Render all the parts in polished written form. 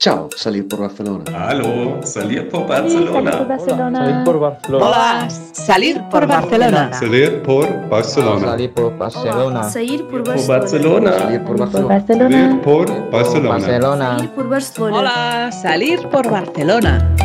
Ciao, salir por Barcelona. Aló, salir por Salir por Barcelona. Barcelona. Salir por Barcelona. Hola, salir por Barcelona. Salir por Barcelona. Salir por Barcelona. Salir por Por Barcelona. Barcelona. Salir por Por Barcelona. Barcelona. Salir por Barcelona. Barcelona. Salir por Barcelona. Hola, salir por Barcelona.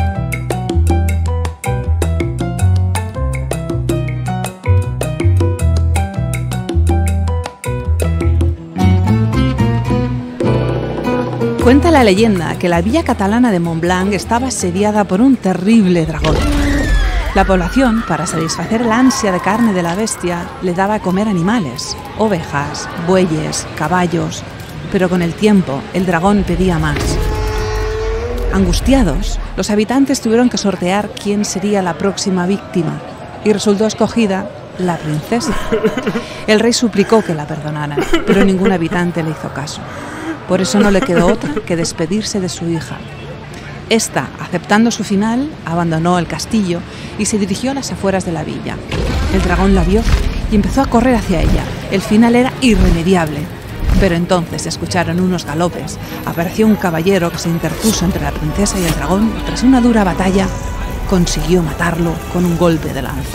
Cuenta la leyenda que la villa catalana de Montblanc estaba asediada por un terrible dragón. La población, para satisfacer el ansia de carne de la bestia, le daba a comer animales, ovejas, bueyes, caballos, pero con el tiempo el dragón pedía más. Angustiados, los habitantes tuvieron que sortear quién sería la próxima víctima y resultó escogida la princesa. El rey suplicó que la perdonaran, pero ningún habitante le hizo caso. Por eso no le quedó otra que despedirse de su hija. Esta, aceptando su final, abandonó el castillo y se dirigió a las afueras de la villa. El dragón la vio y empezó a correr hacia ella. El final era irremediable. Pero entonces se escucharon unos galopes. Apareció un caballero que se interpuso entre la princesa y el dragón y tras una dura batalla consiguió matarlo con un golpe de lanza.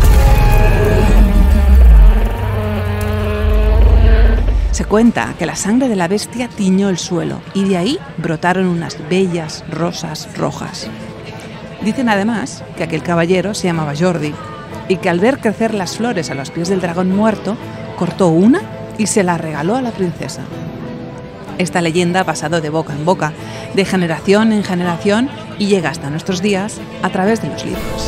Se cuenta que la sangre de la bestia tiñó el suelo y de ahí brotaron unas bellas rosas rojas. Dicen además que aquel caballero se llamaba Jordi y que al ver crecer las flores a los pies del dragón muerto, cortó una y se la regaló a la princesa. Esta leyenda ha pasado de boca en boca, de generación en generación y llega hasta nuestros días a través de los libros.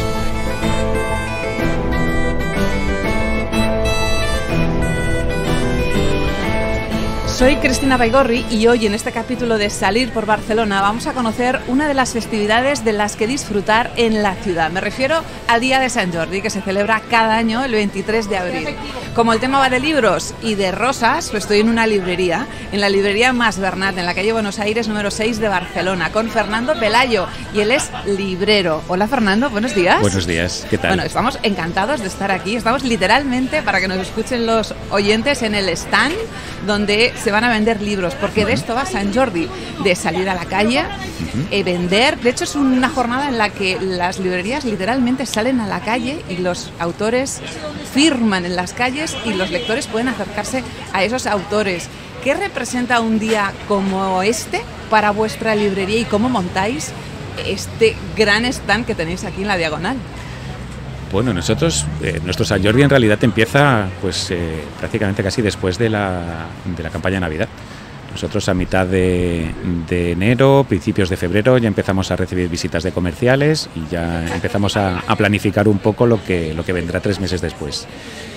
Soy Cristina Baigorri y hoy en este capítulo de Salir por Barcelona vamos a conocer una de las festividades de las que disfrutar en la ciudad. Me refiero al Día de Sant Jordi, que se celebra cada año el 23 de abril. Como el tema va de libros y de rosas, pues estoy en una librería, en la librería Mas Bernat, en la calle Buenos Aires número 6 de Barcelona, con Fernando Pelayo, y él es librero. Hola Fernando, buenos días. Buenos días, ¿qué tal? Bueno, estamos encantados de estar aquí. Estamos literalmente, para que nos escuchen los oyentes, en el stand donde se van a vender libros, porque de esto va Sant Jordi, de salir a la calle, vender. De hecho, es una jornada en la que las librerías literalmente salen a la calle y los autores firman en las calles y los lectores pueden acercarse a esos autores. ¿Qué representa un día como este para vuestra librería y cómo montáis este gran stand que tenéis aquí en la Diagonal? Bueno, nosotros, nuestro Sant Jordi en realidad empieza pues prácticamente casi después de la campaña de Navidad. Nosotros a mitad de enero, principios de febrero, ya empezamos a recibir visitas de comerciales y ya empezamos a planificar un poco lo que vendrá 3 meses después.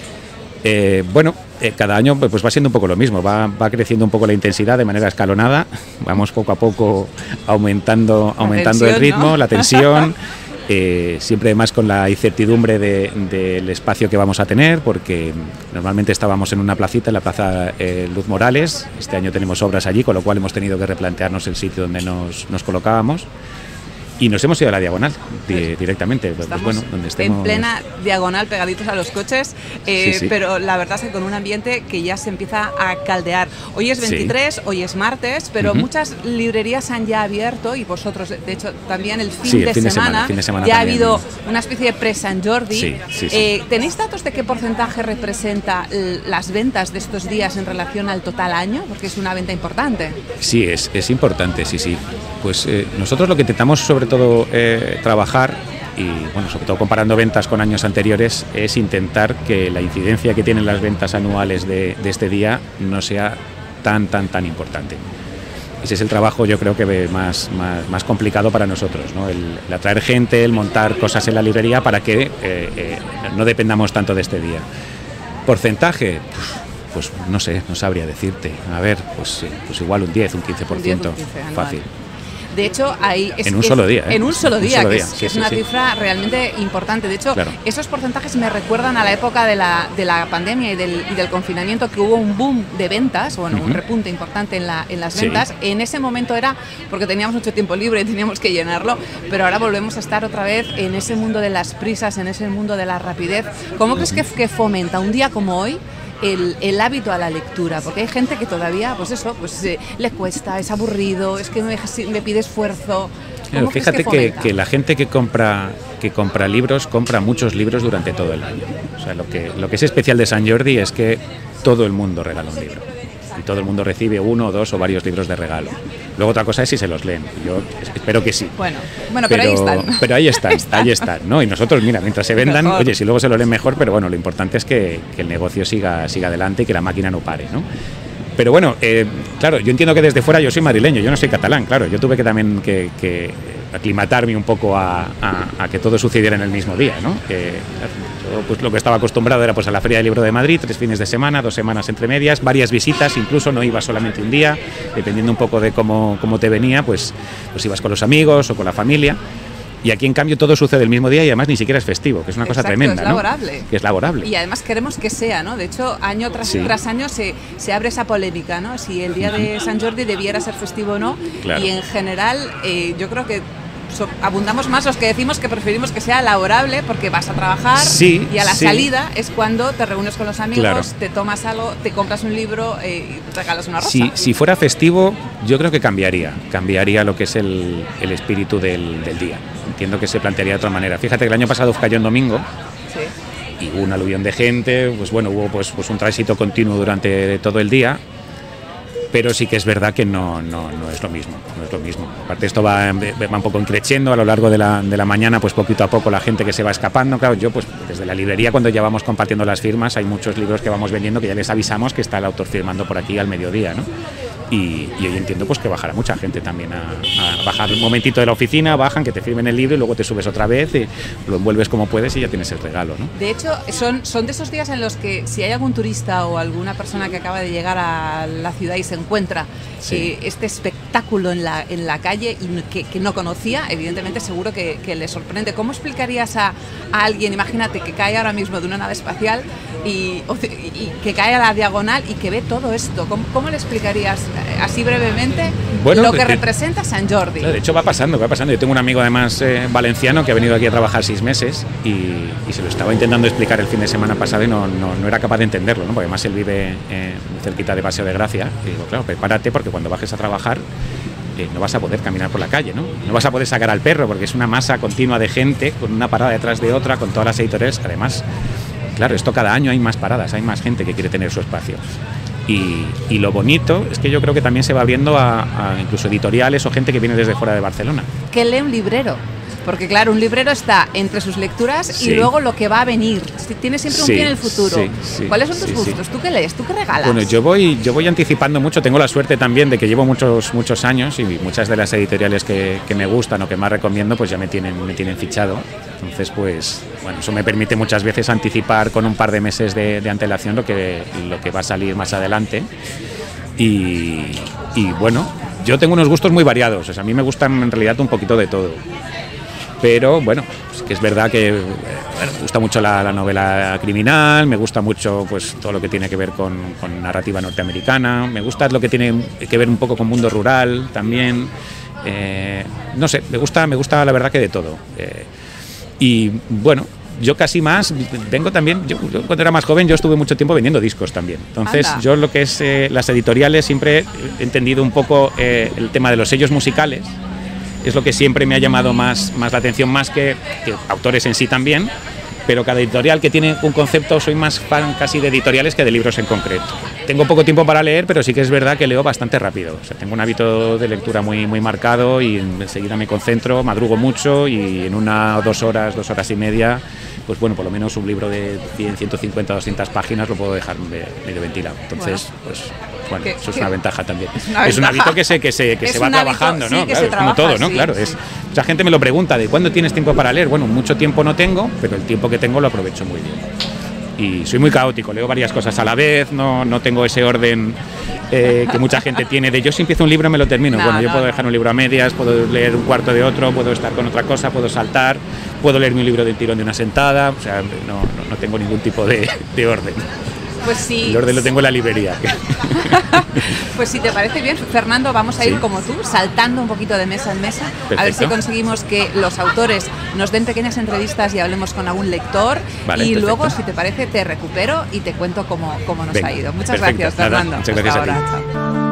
Cada año pues va siendo un poco lo mismo, va creciendo un poco la intensidad de manera escalonada, vamos poco a poco aumentando el ritmo, ¿no? La tensión. Siempre más con la incertidumbre del espacio que vamos a tener, porque normalmente estábamos en una placita, en la Plaza Luz Morales. Este año tenemos obras allí, con lo cual hemos tenido que replantearnos el sitio donde nos colocábamos. Y nos hemos ido a la Diagonal directamente. Estamos donde estemos en plena Diagonal, pegaditos a los coches, sí. pero la verdad es que con un ambiente que ya se empieza a caldear. Hoy es 23, sí. Hoy es martes, pero muchas librerías han ya abierto y vosotros, de hecho, también el fin de semana ya también ha habido una especie de pre-Sant Jordi. Sí. ¿Tenéis datos de qué porcentaje representa las ventas de estos días en relación al total año? Porque es una venta importante. Sí, es importante, sí. Pues nosotros lo que intentamos sobre todo trabajar, y bueno, sobre todo comparando ventas con años anteriores, es intentar que la incidencia que tienen las ventas anuales de este día no sea tan importante. Ese es el trabajo, yo creo que más complicado para nosotros, ¿no? El atraer gente, el montar cosas en la librería para que no dependamos tanto de este día. Porcentaje, pues no sé, no sabría decirte. A ver, pues igual un 10, un 15%, fácil. De hecho, ahí en un solo día. En un solo día, que es una sí. cifra realmente importante. De hecho, claro, esos porcentajes me recuerdan a la época de la pandemia y del confinamiento, que hubo un boom de ventas, bueno, un repunte importante en las ventas. En ese momento era porque teníamos mucho tiempo libre y teníamos que llenarlo, pero ahora volvemos a estar otra vez en ese mundo de las prisas, en ese mundo de la rapidez. ¿Cómo crees que fomenta un día como hoy el hábito a la lectura, porque hay gente que todavía, pues eso, le cuesta, es aburrido, es que me pide esfuerzo. Claro, fíjate que la gente que compra libros, compra muchos libros durante todo el año. O sea, lo que es especial de Sant Jordi es que todo el mundo regala un libro. Y todo el mundo recibe 1, 2 o varios libros de regalo. Luego otra cosa es si se los leen. Yo espero que sí. Bueno, pero ahí están. Pero ahí están, ¿no? Y nosotros, mira, mientras se vendan, mejor. Oye, si luego se lo leen mejor, pero bueno, lo importante es que el negocio siga adelante y que la máquina no pare, ¿no? Pero bueno, claro, yo entiendo que desde fuera yo soy madrileño, yo no soy catalán, claro. Yo tuve que también que aclimatarme un poco a que todo sucediera en el mismo día, ¿no? Yo, pues lo que estaba acostumbrado era pues a la Feria del Libro de Madrid, 3 fines de semana, 2 semanas entre medias, varias visitas, incluso no iba solamente un día, dependiendo un poco de cómo te venía, pues ibas con los amigos o con la familia. Y aquí, en cambio, todo sucede el mismo día y además ni siquiera es festivo, que es una cosa tremenda, es laborable. ¿no? Que es laborable. Y además queremos que sea, ¿no? De hecho, año tras año se abre esa polémica, ¿no? Si el día de Sant Jordi debiera ser festivo o no. Claro. Y en general, yo creo que abundamos más los que decimos que preferimos que sea laborable porque vas a trabajar y a la salida es cuando te reúnes con los amigos, claro. Te tomas algo, te compras un libro y te regalas una rosa. Si fuera festivo, yo creo que cambiaría lo que es el espíritu del día. Entiendo que se plantearía de otra manera. Fíjate que el año pasado cayó en domingo. Sí. Y hubo un aluvión de gente, pues bueno, hubo pues un tránsito continuo durante todo el día. Pero sí que es verdad que no es lo mismo, no es lo mismo. Aparte esto va un poco creciendo a lo largo de la mañana, pues poquito a poco la gente que se va escapando. Claro, yo pues desde la librería cuando ya vamos compartiendo las firmas, hay muchos libros que vamos vendiendo que ya les avisamos que está el autor firmando por aquí al mediodía, ¿no? Y hoy entiendo pues que bajará mucha gente también a bajar un momentito de la oficina, bajan, que te firmen el libro y luego te subes otra vez y lo envuelves como puedes y ya tienes el regalo, ¿no? De hecho, son de esos días en los que si hay algún turista o alguna persona que acaba de llegar a la ciudad y se encuentra este espectáculo en la calle y que no conocía, evidentemente seguro que le sorprende. ¿Cómo explicarías a alguien, imagínate que cae ahora mismo de una nave espacial y que cae a la diagonal y que ve todo esto? ¿Cómo le explicarías así brevemente lo que representa Sant Jordi? De hecho va pasando. Yo tengo un amigo además valenciano que ha venido aquí a trabajar 6 meses y se lo estaba intentando explicar el fin de semana pasado y no era capaz de entenderlo, ¿no? Porque además él vive muy cerquita de Paseo de Gracia y digo, claro, prepárate porque cuando bajes a trabajar no vas a poder caminar por la calle, ¿no? No vas a poder sacar al perro porque es una masa continua de gente con una parada detrás de otra, con todas las editoriales. Además, claro, esto cada año hay más paradas, hay más gente que quiere tener su espacio. Y lo bonito es que yo creo que también se va abriendo a incluso editoriales o gente que viene desde fuera de Barcelona. ¿Qué lee un librero? Porque claro, un librero está entre sus lecturas y luego lo que va a venir. Tiene siempre un pie en el futuro. ¿Cuáles son tus gustos? ¿Tú qué lees? ¿Tú qué regalas? Bueno, yo voy anticipando mucho. Tengo la suerte también de que llevo muchos años y muchas de las editoriales que me gustan o que más recomiendo pues ya me tienen fichado. Entonces, pues bueno, eso me permite muchas veces anticipar con un par de meses de antelación lo que va a salir más adelante. Y bueno, yo tengo unos gustos muy variados. O sea, a mí me gustan en realidad un poquito de todo. Pero bueno, pues que es verdad que me gusta mucho la novela criminal, me gusta mucho pues todo lo que tiene que ver con narrativa norteamericana, me gusta lo que tiene que ver un poco con mundo rural también, no sé, me gusta la verdad que de todo. Y bueno, yo casi más vengo también, yo cuando era más joven yo estuve mucho tiempo vendiendo discos también. Entonces yo lo que es las editoriales siempre he entendido un poco el tema de los sellos musicales. Es lo que siempre me ha llamado más la atención, más que autores en sí también, pero cada editorial que tiene un concepto, soy más fan casi de editoriales que de libros en concreto. Tengo poco tiempo para leer, pero sí que es verdad que leo bastante rápido. O sea, tengo un hábito de lectura muy marcado y enseguida me concentro, madrugo mucho y en 1 o 2 horas, 2 horas y media, pues bueno, por lo menos un libro de 100, 150, 200 páginas lo puedo dejar medio ventilado. Entonces, pues bueno, eso es una ventaja también. Es un hábito que se va trabajando, ¿no? Claro, es como todo, ¿no? Claro, mucha gente me lo pregunta, ¿de cuándo tienes tiempo para leer? Bueno, mucho tiempo no tengo, pero el tiempo que tengo lo aprovecho muy bien. Y soy muy caótico, leo varias cosas a la vez, no tengo ese orden que mucha gente tiene de yo si empiezo un libro me lo termino. Yo puedo dejar un libro a medias, puedo leer un cuarto de otro, puedo estar con otra cosa, puedo saltar, puedo leerme un libro del tirón de una sentada, o sea, no tengo ningún tipo de orden. Pues sí. El orden lo tengo en la librería. Pues si te parece bien, Fernando, vamos a ir como tú, saltando un poquito de mesa en mesa. Perfecto. A ver si conseguimos que los autores nos den pequeñas entrevistas y hablemos con algún lector. Vale, y perfecto. luego, si te parece, te recupero y te cuento cómo nos Venga, ha ido. Muchas perfecto. gracias, Nada, Fernando. muchas gracias Hasta a ti. ahora. Chao.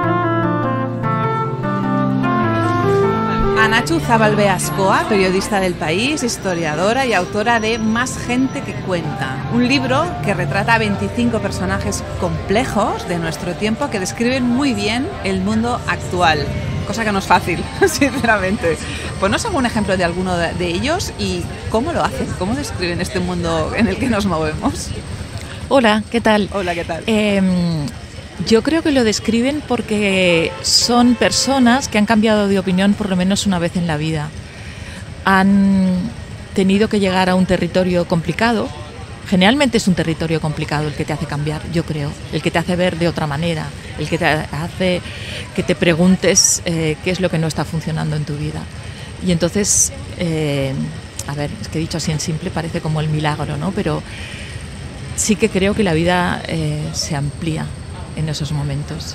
Anachu Zabalbea Ascoa, periodista del País, historiadora y autora de Más gente que cuenta, un libro que retrata a 25 personajes complejos de nuestro tiempo que describen muy bien el mundo actual, cosa que no es fácil, sinceramente. Ponos algún ejemplo de alguno de ellos y cómo lo hacen, cómo describen este mundo en el que nos movemos. Hola, ¿qué tal? Hola, ¿qué tal? Yo creo que lo describen porque son personas que han cambiado de opinión por lo menos una vez en la vida. Han tenido que llegar a un territorio complicado. Generalmente es un territorio complicado el que te hace cambiar, yo creo. El que te hace ver de otra manera. El que te hace que te preguntes qué es lo que no está funcionando en tu vida. Y entonces, a ver, es que dicho así en simple parece como el milagro, ¿no? Pero sí que creo que la vida se amplía en esos momentos.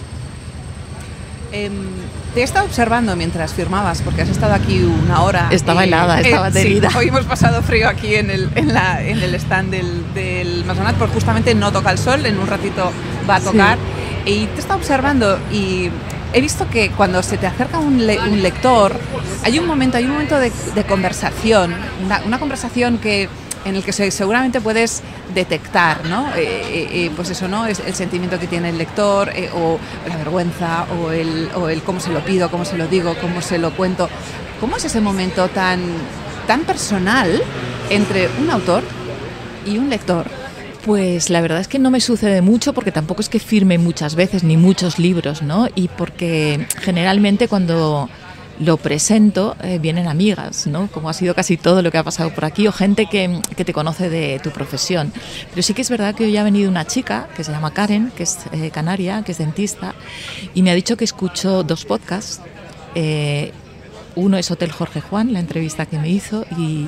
Te he estado observando mientras firmabas, porque has estado aquí una hora. Estaba helada, estaba aterida. Sí, hoy hemos pasado frío aquí en el stand del Masonat, porque justamente no toca el sol, en un ratito va a tocar. Sí. Y te he estado observando y he visto que cuando se te acerca un lector, hay un momento de conversación, una conversación en el que seguramente puedes detectar, ¿no? Pues eso, ¿no? Es el sentimiento que tiene el lector, o la vergüenza, o el cómo se lo pido, cómo se lo digo, cómo se lo cuento. ¿Cómo es ese momento tan personal entre un autor y un lector? Pues la verdad es que no me sucede mucho porque tampoco es que firme muchas veces ni muchos libros, ¿no? Y porque generalmente cuando lo presento, vienen amigas, ¿no? Como ha sido casi todo lo que ha pasado por aquí, o gente que te conoce de tu profesión. Pero sí que es verdad que hoy ha venido una chica que se llama Karen, que es canaria, que es dentista, y me ha dicho que escuchó 2 podcasts. Uno es Hotel Jorge Juan, la entrevista que me hizo,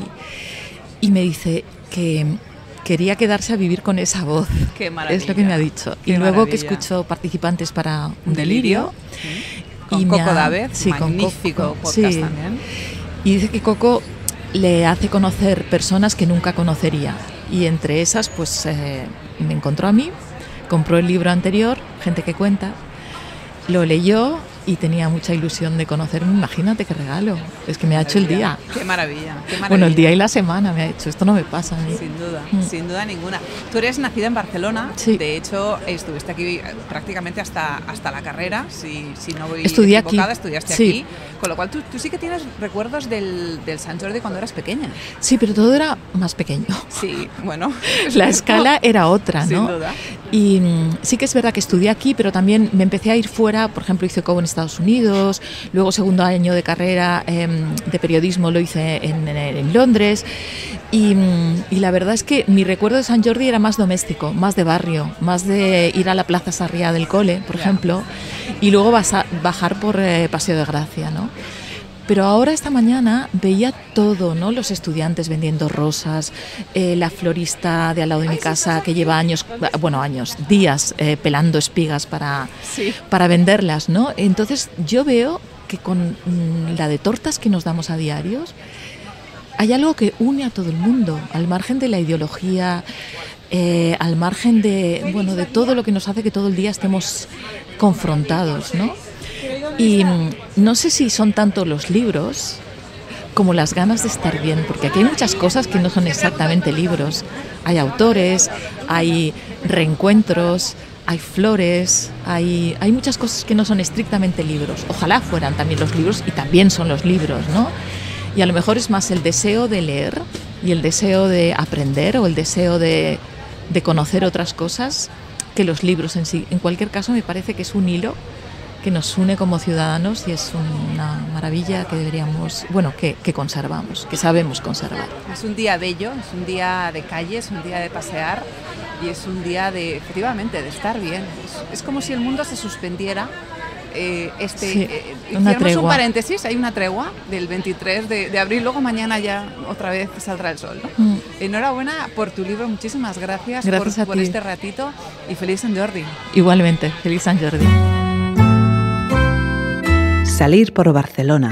y me dice que quería quedarse a vivir con esa voz. Qué maravilla. Es lo que me ha dicho. Qué y luego maravilla. que escuchó participantes para Un Delirio. ¿Sí? Con Coco David, magnífico podcast también. Y dice que Coco le hace conocer personas que nunca conocería. Y entre esas, pues me encontró a mí, compró el libro anterior, Gente que cuenta, lo leyó y tenía mucha ilusión de conocerme. Imagínate qué regalo. Es que me ha hecho el día. Qué maravilla, qué maravilla. Bueno, el día y la semana me ha hecho. Esto no me pasa a mí. Sin duda ninguna. Tú eres nacida en Barcelona. Sí. De hecho, estuviste aquí prácticamente hasta la carrera. Si no voy Estudié equivocada, aquí. Estudiaste Sí. aquí. Con lo cual, tú sí que tienes recuerdos del Sant Jordi cuando eras pequeña. Sí, pero todo era más pequeño. Sí, bueno. La escala era otra, ¿no? Sin duda. Y sí que es verdad que estudié aquí, pero también me empecé a ir fuera. Por ejemplo, hice COU en Estados Unidos, luego segundo año de carrera de periodismo lo hice en Londres. Y la verdad es que mi recuerdo de Sant Jordi era más doméstico, más de barrio, más de ir a la Plaza Sarrià del cole, por ejemplo, y luego bajar por Paseo de Gracia, ¿no? Pero ahora, esta mañana, veía todo, ¿no? Los estudiantes vendiendo rosas, la florista de al lado de mi casa que lleva días pelando espigas para venderlas, ¿no? Entonces yo veo que con la de tortas que nos damos a diarios, hay algo que une a todo el mundo, al margen de la ideología, al margen de todo lo que nos hace que todo el día estemos confrontados, ¿no? Y no sé si son tanto los libros como las ganas de estar bien, porque aquí hay muchas cosas que no son exactamente libros. Hay autores, hay reencuentros, hay flores, hay muchas cosas que no son estrictamente libros. Ojalá fueran también los libros, y también son los libros, ¿no? Y a lo mejor es más el deseo de leer y el deseo de aprender o el deseo de conocer otras cosas que los libros en sí. En cualquier caso, me parece que es un hilo que nos une como ciudadanos y es una maravilla que deberíamos, que conservamos, que sabemos conservar. Es un día bello, es un día de calle, es un día de pasear y es un día efectivamente, de estar bien. Es como si el mundo se suspendiera Sí, una hicimos tregua. un paréntesis, hay una tregua del 23 de abril, luego mañana ya otra vez saldrá el sol, ¿no? Enhorabuena por tu libro, muchísimas gracias, Gracias por a ti. este ratito y feliz Sant Jordi. Igualmente, feliz Sant Jordi. Salir por Barcelona.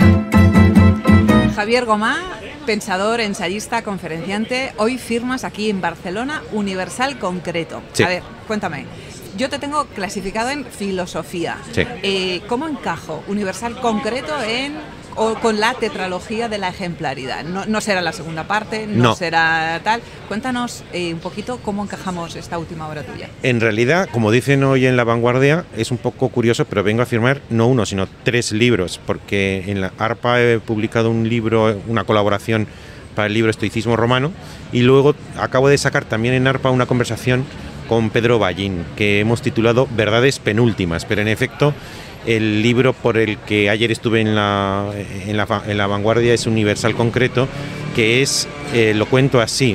Javier Gomá, pensador, ensayista, conferenciante, hoy firmas aquí en Barcelona Universal Concreto. Sí. A ver, cuéntame. Yo te tengo clasificado en filosofía. Sí. ¿Cómo encajo Universal Concreto con la tetralogía de la ejemplaridad? No será la segunda parte, no será tal. Cuéntanos un poquito cómo encajamos esta última obra tuya. En realidad, como dicen hoy en La Vanguardia, es un poco curioso, pero vengo a firmar no uno, sino 3 libros, porque en la ARPA he publicado un libro, una colaboración para el libro Estoicismo Romano, y luego acabo de sacar también en ARPA una conversación con Pedro Ballín, que hemos titulado Verdades Penúltimas, pero en efecto el libro por el que ayer estuve en la Vanguardia es Universal Concreto, que es, lo cuento así,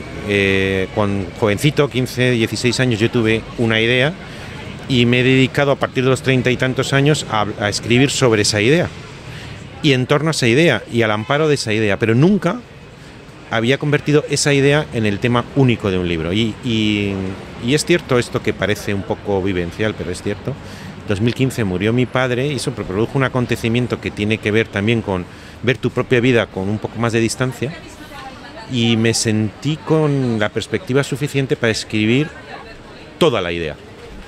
con jovencito, 15, 16 años, yo tuve una idea y me he dedicado a partir de los 30 y tantos años a escribir sobre esa idea y en torno a esa idea y al amparo de esa idea, pero nunca había convertido esa idea en el tema único de un libro. Y es cierto esto que parece un poco vivencial, pero es cierto. En 2015 murió mi padre y eso produjo un acontecimiento que tiene que ver también con ver tu propia vida con un poco más de distancia, y me sentí con la perspectiva suficiente para escribir toda la idea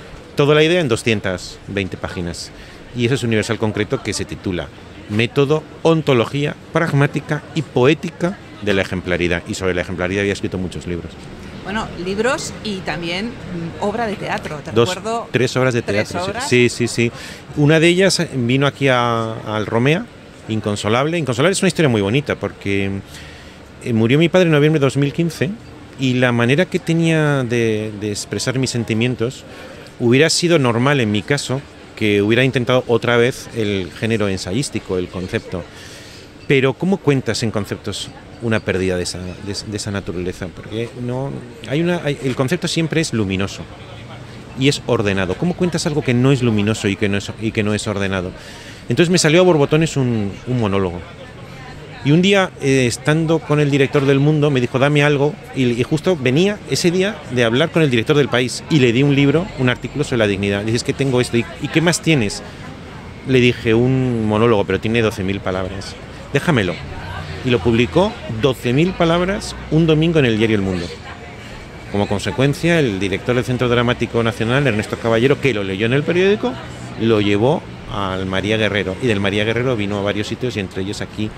en 220 páginas. Y eso es Universal Concreto, que se titula Método, Ontología, Pragmática y Poética de la Ejemplaridad. Y sobre la ejemplaridad había escrito muchos libros. Bueno, libros y también obra de teatro. Te recuerdo 3 obras de teatro. 3 obras. Sí. Una de ellas vino aquí al Romea, Inconsolable. Inconsolable es una historia muy bonita porque murió mi padre en noviembre de 2015 y la manera que tenía de expresar mis sentimientos hubiera sido normal en mi caso que hubiera intentado otra vez el género ensayístico, el concepto. Pero ¿cómo cuentas en conceptos una pérdida de esa naturaleza? Porque el concepto siempre es luminoso y es ordenado. ¿Cómo cuentas algo que no es luminoso y que no es ordenado? Entonces me salió a borbotones un monólogo. Y un día, estando con el director del Mundo, me dijo, dame algo, y justo venía ese día de hablar con el director del País, y le di un libro, un artículo sobre la dignidad. Dices que tengo esto, ¿y qué más tienes? Le dije, un monólogo, pero tiene 12.000 palabras. Déjamelo. Y lo publicó 12.000 palabras un domingo en el diario El Mundo. Como consecuencia, el director del Centro Dramático Nacional, Ernesto Caballero, que lo leyó en el periódico, lo llevó al María Guerrero, y del María Guerrero vino a varios sitios, y entre ellos aquí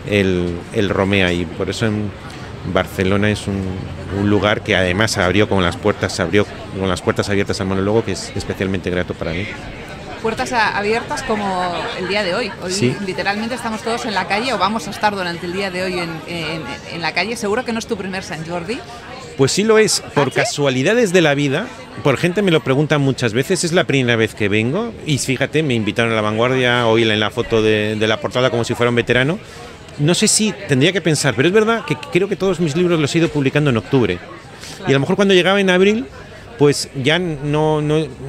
el Romea, y por eso en Barcelona es un lugar que además se abrió con las puertas abiertas al monólogo, que es especialmente grato para mí. Puertas abiertas como el día de hoy. Hoy sí. Literalmente estamos todos en la calle, o vamos a estar durante el día de hoy en la calle. Seguro que no es tu primer Sant Jordi. Pues sí lo es, por casualidades de la vida. Por gente me lo preguntan muchas veces, es la primera vez que vengo, y fíjate, me invitaron a La Vanguardia hoy en la foto de la portada como si fuera un veterano. No sé si tendría que pensar, pero es verdad que creo que todos mis libros los he ido publicando en octubre. Claro. Y a lo mejor cuando llegaba en abril, pues ya no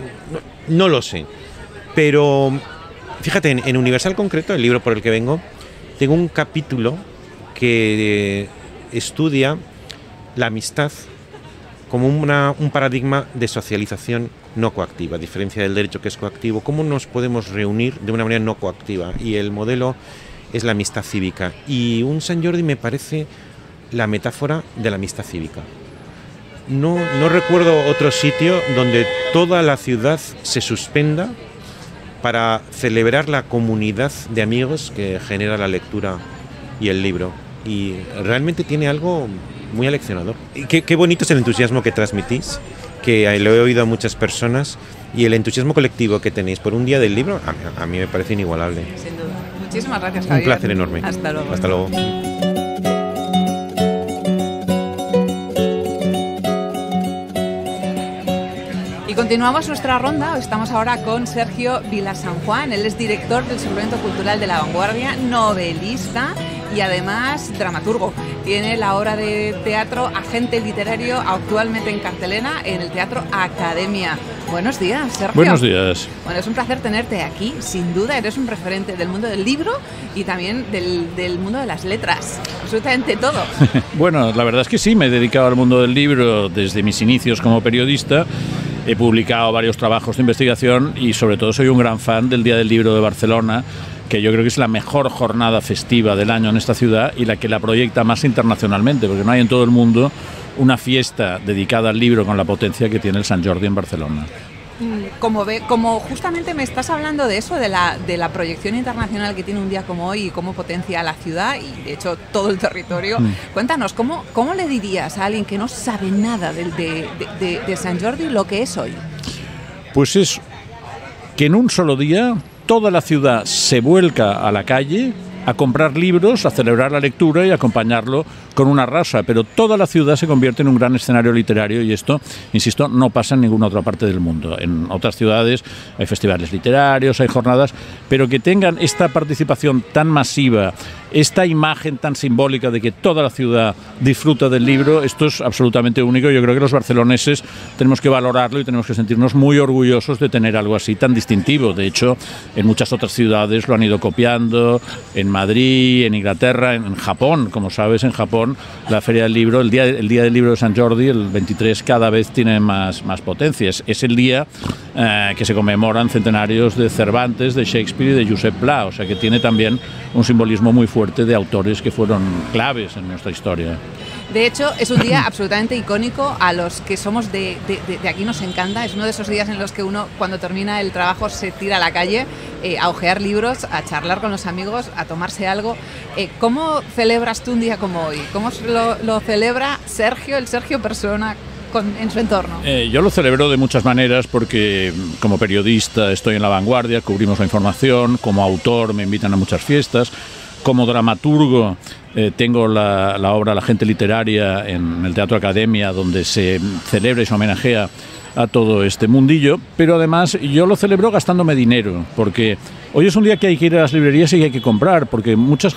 lo sé. Pero fíjate, en Universal Concreto, el libro por el que vengo, tengo un capítulo que estudia la amistad como un paradigma de socialización no coactiva, a diferencia del derecho que es coactivo. ¿Cómo nos podemos reunir de una manera no coactiva? Y el modelo es la amistad cívica. Y un Sant Jordi me parece la metáfora de la amistad cívica. No recuerdo otro sitio donde toda la ciudad se suspenda para celebrar la comunidad de amigos que genera la lectura y el libro. Y realmente tiene algo muy aleccionador. Qué bonito es el entusiasmo que transmitís, que lo he oído a muchas personas, y el entusiasmo colectivo que tenéis por un día del libro, a mí me parece inigualable. Sin duda. Muchísimas gracias, Javier. Un placer enorme. Hasta luego. Hasta luego. Y continuamos nuestra ronda. Estamos ahora con Sergio Vilasan Juan. Él es director del Suplemento Cultural de La Vanguardia, novelista y además dramaturgo. tiene la obra de teatro Agente Literario, actualmente en cartelera en el Teatro Academia. Buenos días, Sergio. Buenos días. Bueno, es un placer tenerte aquí. Sin duda eres un referente del mundo del libro y también del mundo de las letras. Absolutamente todo. Bueno, la verdad es que sí, me he dedicado al mundo del libro desde mis inicios como periodista. He publicado varios trabajos de investigación y sobre todo soy un gran fan del Día del Libro de Barcelona, que yo creo que es la mejor jornada festiva del año en esta ciudad y la que la proyecta más internacionalmente, porque no hay en todo el mundo una fiesta dedicada al libro con la potencia que tiene el Sant Jordi en Barcelona. Como justamente me estás hablando de eso, de la proyección internacional que tiene un día como hoy y cómo potencia la ciudad y de hecho todo el territorio, cuéntanos, ¿cómo le dirías a alguien que no sabe nada de Sant Jordi lo que es hoy? Pues es que en un solo día toda la ciudad se vuelca a la calle a comprar libros, a celebrar la lectura y a acompañarlo con una rasa, pero toda la ciudad se convierte en un gran escenario literario y esto, insisto, no pasa en ninguna otra parte del mundo. En otras ciudades hay festivales literarios, hay jornadas, pero que tengan esta participación tan masiva, esta imagen tan simbólica de que toda la ciudad disfruta del libro, esto es absolutamente único. Yo creo que los barceloneses tenemos que valorarlo y tenemos que sentirnos muy orgullosos de tener algo así tan distintivo. De hecho, en muchas otras ciudades lo han ido copiando, en Madrid, en Inglaterra, en Japón. Como sabes, en Japón la Feria del Libro, el día del Libro de Sant Jordi, el 23, cada vez tiene más potencia. Es el día que se conmemoran centenarios de Cervantes, de Shakespeare y de Josep Pla, o sea que tiene también un simbolismo muy fuerte de autores que fueron claves en nuestra historia. De hecho, es un día absolutamente icónico. A los que somos de aquí nos encanta. Es uno de esos días en los que uno, cuando termina el trabajo, se tira a la calle a hojear libros, a charlar con los amigos, a tomarse algo. ¿Cómo celebras tú un día como hoy? ¿Cómo lo celebra Sergio, el Sergio persona, en su entorno? Yo lo celebro de muchas maneras porque como periodista estoy en la vanguardia, cubrimos la información, como autor me invitan a muchas fiestas, como dramaturgo tengo la obra La Gente Literaria en el Teatro Academia, donde se celebra y se homenajea a todo este mundillo, pero además yo lo celebro gastándome dinero, porque hoy es un día que hay que ir a las librerías y hay que comprar, porque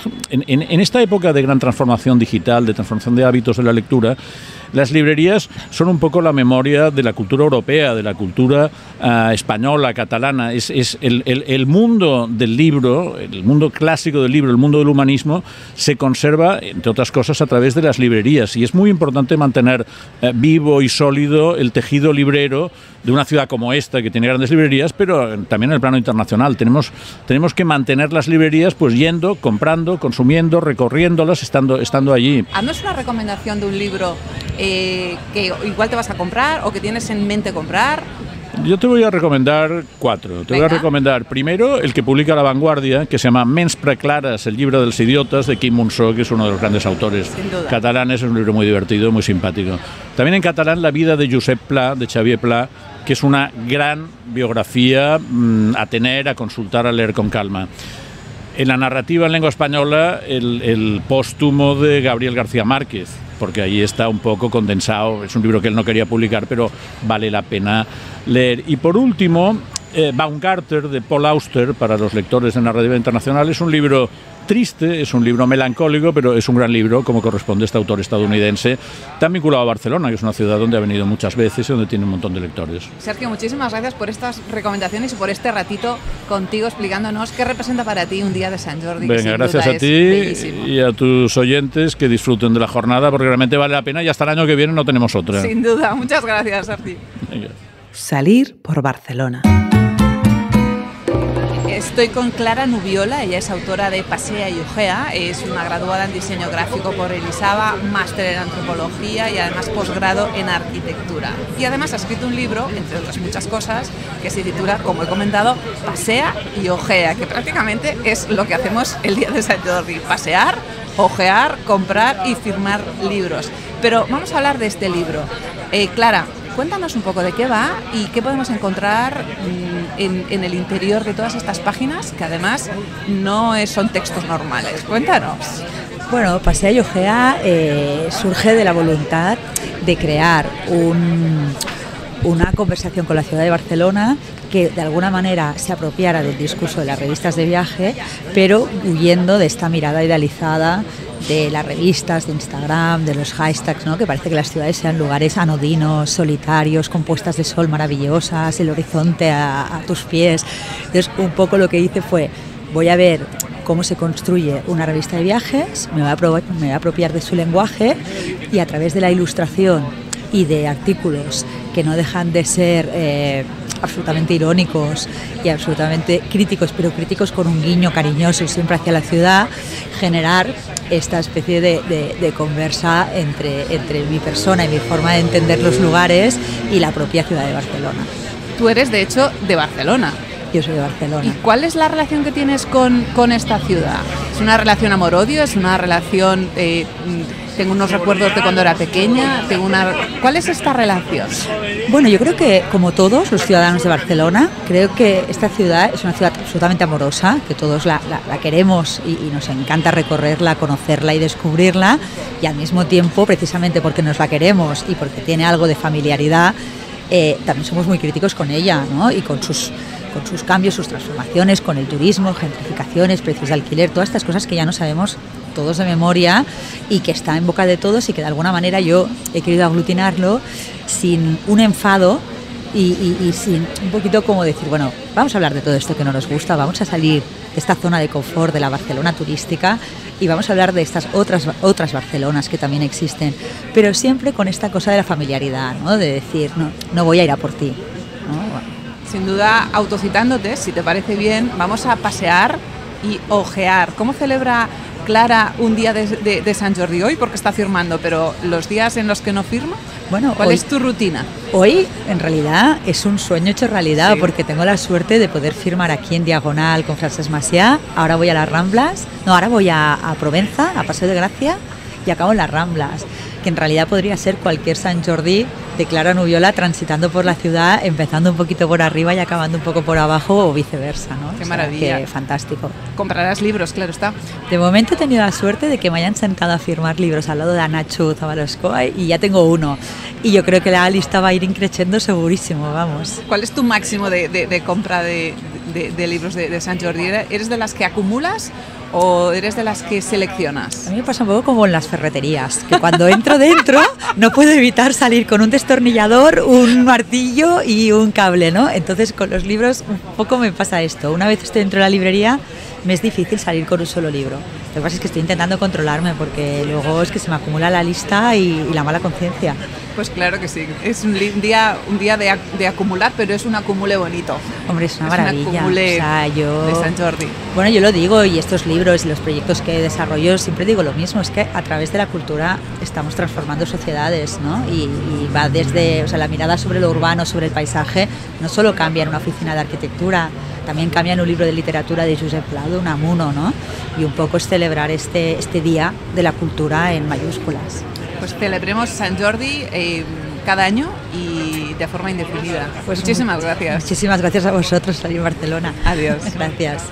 en esta época de gran transformación digital, de transformación de hábitos de la lectura, las librerías son un poco la memoria de la cultura europea, de la cultura española, catalana. Es el mundo del libro, el mundo clásico del libro, el mundo del humanismo, se conserva, entre otras cosas, a través de las librerías. Y es muy importante mantener vivo y sólido el tejido librero de una ciudad como esta, que tiene grandes librerías, pero también en el plano internacional. Tenemos que mantener las librerías pues yendo, comprando, consumiendo, recorriéndolas, estando allí. Haznos una recomendación de un libro que igual te vas a comprar o que tienes en mente comprar. Yo te voy a recomendar 4. Te voy a recomendar primero el que publica La Vanguardia, que se llama Ments Preclares, el llibre dels idiotes, de Quim Monzó, que es uno de los grandes autores catalanes. Es un libro muy divertido, muy simpático. También en catalán La vida de Josep Pla, de Xavier Pla, que es una gran biografía a tener, a consultar, a leer con calma. En la narrativa en lengua española, el póstumo de Gabriel García Márquez, porque ahí está un poco condensado. Es un libro que él no quería publicar, pero vale la pena leer. Y por último, Baumgarten, de Paul Auster, para los lectores de narrativa internacional. Es un libro triste, es un libro melancólico, pero es un gran libro, como corresponde a este autor estadounidense, tan vinculado a Barcelona, que es una ciudad donde ha venido muchas veces y donde tiene un montón de lectores. Sergio, muchísimas gracias por estas recomendaciones y por este ratito contigo explicándonos qué representa para ti un día de Sant Jordi. Venga, gracias a ti y a tus oyentes, que disfruten de la jornada, porque realmente vale la pena y hasta el año que viene no tenemos otra. Sin duda, muchas gracias, Sergio. Salir por Barcelona. Estoy con Clara Nubiola, ella es autora de Pasea y Ojea, es una graduada en diseño gráfico por el ISABA, máster en antropología y además posgrado en arquitectura. Y además ha escrito un libro, entre otras muchas cosas, que se titula, como he comentado, Pasea y Ojea, que prácticamente es lo que hacemos el día de Sant Jordi: pasear, ojear, comprar y firmar libros. Pero vamos a hablar de este libro. Clara, cuéntanos un poco de qué va y qué podemos encontrar en el interior de todas estas páginas, que además no son textos normales. Cuéntanos. Bueno, Pasea y Ojea surge de la voluntad de crear una conversación con la ciudad de Barcelona que de alguna manera se apropiara del discurso de las revistas de viaje, pero huyendo de esta mirada idealizada de las revistas, de Instagram, de los hashtags, ¿no? Que parece que las ciudades sean lugares anodinos, solitarios, con puestas de sol maravillosas, el horizonte a tus pies. Entonces, un poco lo que hice fue, voy a ver cómo se construye una revista de viajes, me voy a apropiar de su lenguaje y a través de la ilustración y de artículos que no dejan de ser absolutamente irónicos y absolutamente críticos, pero críticos con un guiño cariñoso siempre hacia la ciudad, generar esta especie de conversa entre mi persona y mi forma de entender los lugares y la propia ciudad de Barcelona. Tú eres, de hecho, de Barcelona. Yo soy de Barcelona. ¿Y cuál es la relación que tienes con esta ciudad? ¿Es una relación amor-odio? ¿Es una relación... tengo unos recuerdos de cuando era pequeña? ¿Cuál es esta relación? Bueno, yo creo que, como todos los ciudadanos de Barcelona, creo que esta ciudad es una ciudad absolutamente amorosa, que todos la queremos y nos encanta recorrerla, conocerla y descubrirla, y al mismo tiempo, precisamente porque nos la queremos y porque tiene algo de familiaridad, también somos muy críticos con ella, ¿no? Y con sus cambios, sus transformaciones, con el turismo, gentrificaciones, precios de alquiler, todas estas cosas que ya no sabemos todos de memoria y que está en boca de todos y que de alguna manera yo he querido aglutinarlo sin un enfado y sin un poquito como decir, bueno, vamos a hablar de todo esto que no nos gusta, vamos a salir de esta zona de confort de la Barcelona turística y vamos a hablar de estas otras Barcelonas que también existen, pero siempre con esta cosa de la familiaridad, ¿no? De decir, no voy a ir a por ti, ¿no? Bueno. Sin duda, autocitándote, si te parece bien, vamos a pasear y ojear. ¿Cómo celebra Clara un día de Sant Jordi hoy? Porque está firmando, pero los días en los que no firma, bueno, ¿cuál es tu rutina? Hoy, en realidad, es un sueño hecho realidad, sí, porque tengo la suerte de poder firmar aquí en Diagonal con Francesc Macià. Ahora voy a las Ramblas, ahora voy a Provenza, a Paseo de Gracia, y acabo en las Ramblas, que en realidad podría ser cualquier Sant Jordi de Clara Nubiola transitando por la ciudad, empezando un poquito por arriba y acabando un poco por abajo o viceversa, ¿no? Qué maravilla. Que fantástico. Comprarás libros, claro está. De momento he tenido la suerte de que me hayan sentado a firmar libros al lado de Nacho Zabaloscoa y ya tengo uno. Y yo creo que la lista va a ir increciendo segurísimo, vamos. ¿Cuál es tu máximo de compra de libros de Sant Jordi? ¿Eres de las que acumulas o eres de las que seleccionas? A mí me pasa un poco como en las ferreterías, que cuando entro dentro no puedo evitar salir con un destornillador, un martillo y un cable, ¿no? Entonces con los libros un poco me pasa esto. Una vez estoy dentro de la librería me es difícil salir con un solo libro. Lo que pasa es que estoy intentando controlarme porque luego es que se me acumula la lista y la mala conciencia. Pues claro que sí, es un día de acumular, pero es un acumule bonito. Hombre, es una maravilla. Un acumule, o sea, de Sant Jordi. Bueno, yo lo digo, y estos libros y los proyectos que desarrollo siempre digo lo mismo, es que a través de la cultura estamos transformando sociedades, ¿no? Y va desde, o sea, la mirada sobre lo urbano, sobre el paisaje, no solo cambia en una oficina de arquitectura, también cambia en un libro de literatura de Josep Pla, de Unamuno, ¿no? Y un poco es celebrar este día de la cultura en mayúsculas. Pues celebremos Sant Jordi cada año y de forma indefinida. Pues muchísimas gracias. Muchísimas gracias a vosotros, salir en Barcelona. Adiós. Gracias.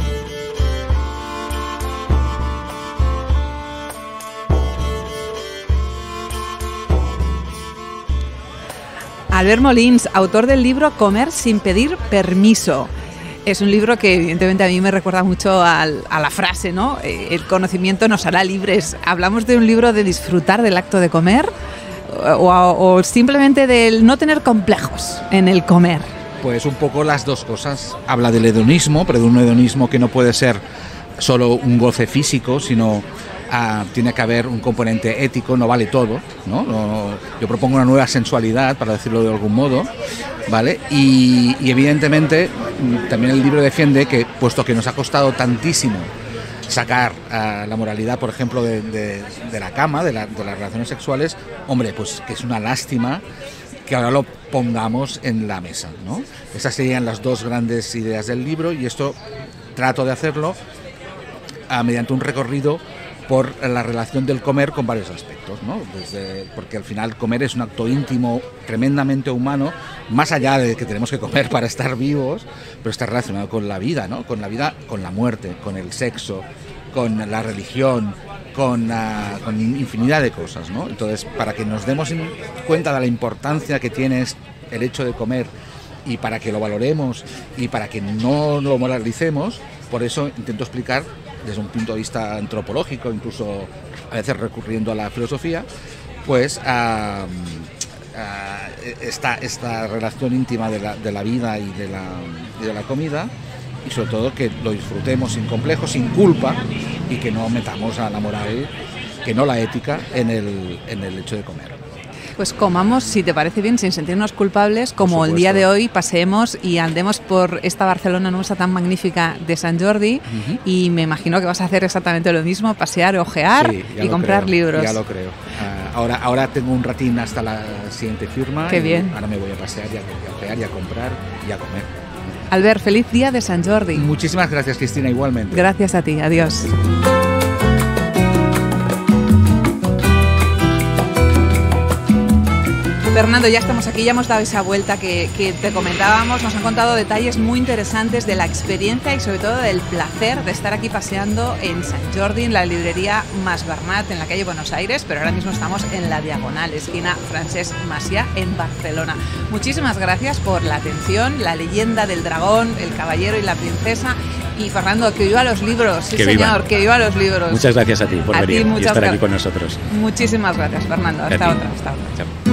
Albert Molins, autor del libro Comer sin pedir permiso. Es un libro que evidentemente a mí me recuerda mucho a la frase, ¿no? El conocimiento nos hará libres. ¿Hablamos de un libro de disfrutar del acto de comer o simplemente del no tener complejos en el comer? Pues un poco las dos cosas. Habla del hedonismo, pero de un hedonismo que no puede ser solo un goce físico, sino tiene que haber un componente ético, no vale todo, ¿no? Yo propongo una nueva sensualidad, para decirlo de algún modo, ¿vale? Y evidentemente también el libro defiende que, puesto que nos ha costado tantísimo sacar la moralidad, por ejemplo, de la cama, de las relaciones sexuales, hombre, pues que es una lástima que ahora lo pongamos en la mesa, ¿no? Esas serían las dos grandes ideas del libro, y esto trato de hacerlo mediante un recorrido por la relación del comer con varios aspectos, ¿no? Porque al final comer es un acto íntimo, tremendamente humano, más allá de que tenemos que comer para estar vivos, pero está relacionado con la vida, ¿no? Con la vida, con la muerte, con el sexo, con la religión, con infinidad de cosas, ¿no? Entonces, para que nos demos cuenta de la importancia que tiene el hecho de comer y para que lo valoremos y para que no lo moralicemos, por eso intento explicar desde un punto de vista antropológico, incluso a veces recurriendo a la filosofía, pues esta relación íntima de la vida y de la comida, y sobre todo que lo disfrutemos sin complejos, sin culpa, y que no metamos a la moral, que no la ética, en el hecho de comer. Pues comamos, si te parece bien, sin sentirnos culpables, como el día de hoy paseemos y andemos por esta Barcelona nuestra tan magnífica de Sant Jordi, y me imagino que vas a hacer exactamente lo mismo, pasear, ojear y comprar libros. Ya lo creo. Ahora tengo un ratín hasta la siguiente firma. Qué bien. Ahora me voy a pasear y a ojear y a comprar y a comer. Albert, feliz día de Sant Jordi. Muchísimas gracias, Cristina, igualmente. Gracias a ti, adiós. Fernando, ya estamos aquí, ya hemos dado esa vuelta que te comentábamos, nos han contado detalles muy interesantes de la experiencia y sobre todo del placer de estar aquí paseando en Sant Jordi, en la librería Mas Bernat, en la calle Buenos Aires, pero ahora mismo estamos en la Diagonal, esquina Francesc Macià, en Barcelona. Muchísimas gracias por la atención, la leyenda del dragón, el caballero y la princesa. Y Fernando, que viva los libros, sí, señor, que viva los libros. Muchas gracias a ti por venir y estar aquí con nosotros. Muchísimas gracias, Fernando. Hasta otra. Chao.